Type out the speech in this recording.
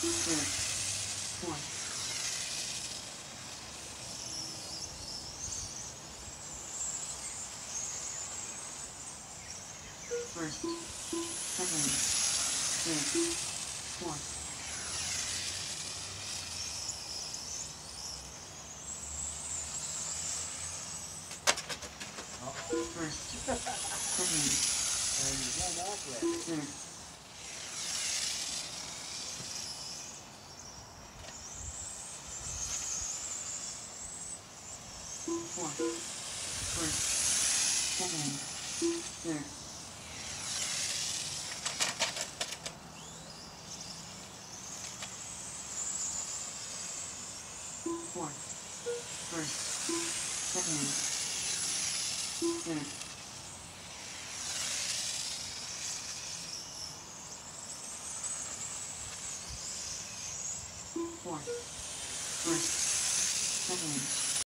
third, fourth, first, second, third, fourth, first, second, third, fourth, first, second, third, fourth, first, second, third, fourth, first, second,